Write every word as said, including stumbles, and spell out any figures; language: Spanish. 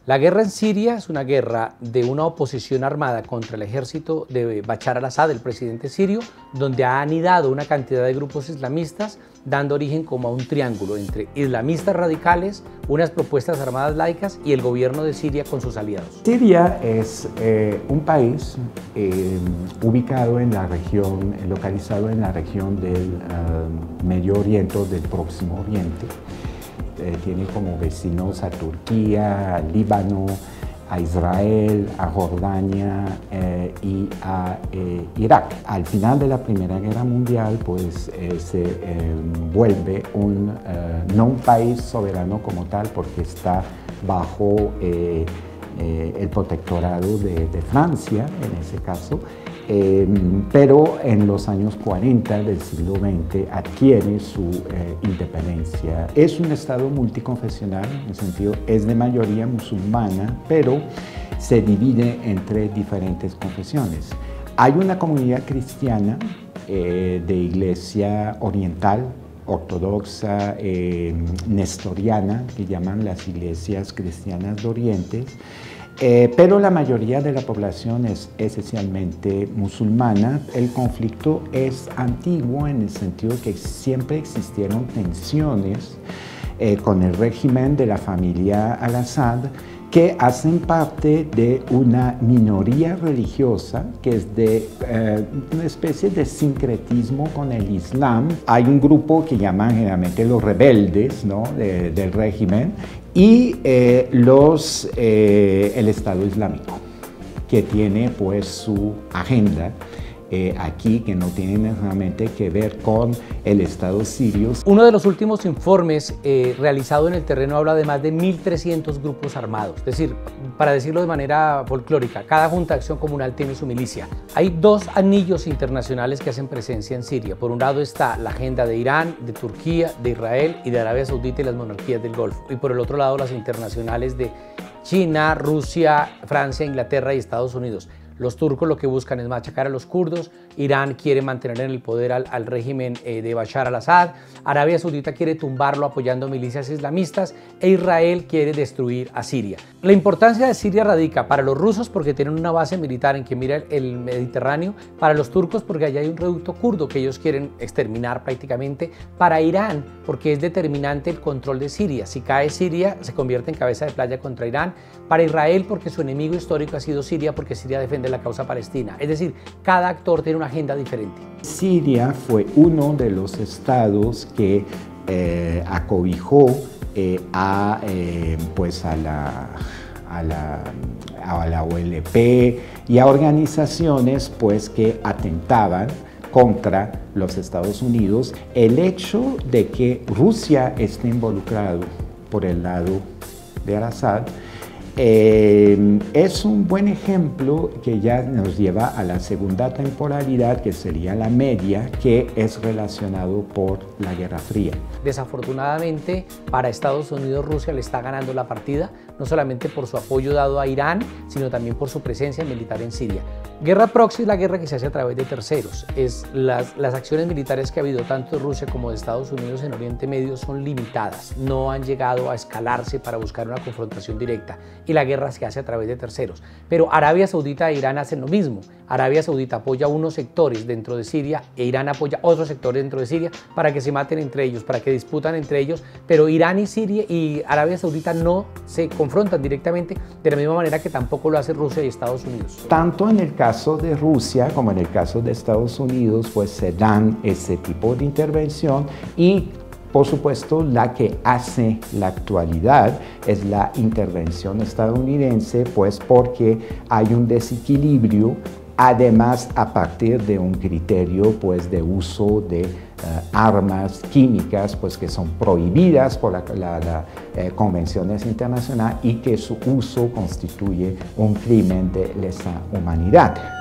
La guerra en Siria es una guerra de una oposición armada contra el ejército de Bashar al-Assad, el presidente sirio, donde ha anidado una cantidad de grupos islamistas, dando origen como a un triángulo entre islamistas radicales, unas propuestas armadas laicas y el gobierno de Siria con sus aliados. Siria es eh, un país eh, ubicado en la región, localizado en la región del uh, Medio Oriente, del Próximo Oriente. Eh, tiene como vecinos a Turquía, a Líbano, a Israel, a Jordania eh, y a eh, Irak. Al final de la Primera Guerra Mundial, pues eh, se eh, vuelve un, eh, no un país soberano como tal, porque está bajo eh, eh, el protectorado de, de Francia, en ese caso, eh, pero en los años cuarenta del siglo veinte adquiere su eh, independencia. Es un estado multiconfesional, en el sentido es de mayoría musulmana, pero se divide entre diferentes confesiones. Hay una comunidad cristiana eh, de iglesia oriental, ortodoxa, eh, nestoriana, que llaman las iglesias cristianas de Oriente, eh, pero la mayoría de la población es esencialmente musulmana. El conflicto es antiguo en el sentido que siempre existieron tensiones eh, con el régimen de la familia al-Assad, que hacen parte de una minoría religiosa que es de eh, una especie de sincretismo con el Islam. Hay un grupo que llaman generalmente los rebeldes, ¿no?, de, del régimen, y eh, los, eh, el Estado Islámico, que tiene pues su agenda Eh, aquí, que no tienen necesariamente que ver con el Estado sirio. Uno de los últimos informes eh, realizado en el terreno habla de más de mil trescientos grupos armados. Es decir, para decirlo de manera folclórica, cada junta de acción comunal tiene su milicia. Hay dos anillos internacionales que hacen presencia en Siria. Por un lado está la agenda de Irán, de Turquía, de Israel y de Arabia Saudita y las monarquías del Golfo. Y por el otro lado las internacionales de China, Rusia, Francia, Inglaterra y Estados Unidos. Los turcos lo que buscan es machacar a los kurdos, Irán quiere mantener en el poder al, al régimen eh, de Bashar al-Assad, Arabia Saudita quiere tumbarlo apoyando milicias islamistas e Israel quiere destruir a Siria. La importancia de Siria radica para los rusos porque tienen una base militar en que mira el, el Mediterráneo, para los turcos porque allá hay un reducto kurdo que ellos quieren exterminar prácticamente, para Irán porque es determinante el control de Siria. Si cae Siria se convierte en cabeza de playa contra Irán, para Israel porque su enemigo histórico ha sido Siria porque Siria defiende la causa palestina. Es decir, cada actor tiene una agenda diferente. Siria fue uno de los estados que eh, acobijó eh, a, eh, pues a, la, a, la, a la O L P y a organizaciones pues, que atentaban contra los Estados Unidos. El hecho de que Rusia esté involucrado por el lado de al-Assad Eh, es un buen ejemplo que ya nos lleva a la segunda temporalidad, que sería la media, que es relacionado por la Guerra Fría. Desafortunadamente, para Estados Unidos, Rusia le está ganando la partida, no solamente por su apoyo dado a Irán, sino también por su presencia militar en Siria. Guerra proxy es la guerra que se hace a través de terceros. Es las, las acciones militares que ha habido tanto de Rusia como de Estados Unidos en Oriente Medio son limitadas, no han llegado a escalarse para buscar una confrontación directa. Y la guerra se hace a través de terceros. Pero Arabia Saudita e Irán hacen lo mismo. Arabia Saudita apoya unos sectores dentro de Siria e Irán apoya otros sectores dentro de Siria para que se maten entre ellos, para que disputan entre ellos, pero Irán y Siria y Arabia Saudita no se confrontan directamente de la misma manera que tampoco lo hace Rusia y Estados Unidos. Tanto en el caso de Rusia como en el caso de Estados Unidos, pues se dan ese tipo de intervención y por supuesto, la que hace la actualidad es la intervención estadounidense, pues porque hay un desequilibrio, además a partir de un criterio pues, de uso de uh, armas químicas pues, que son prohibidas por las la, la, eh, convenciones internacionales y que su uso constituye un crimen de lesa humanidad.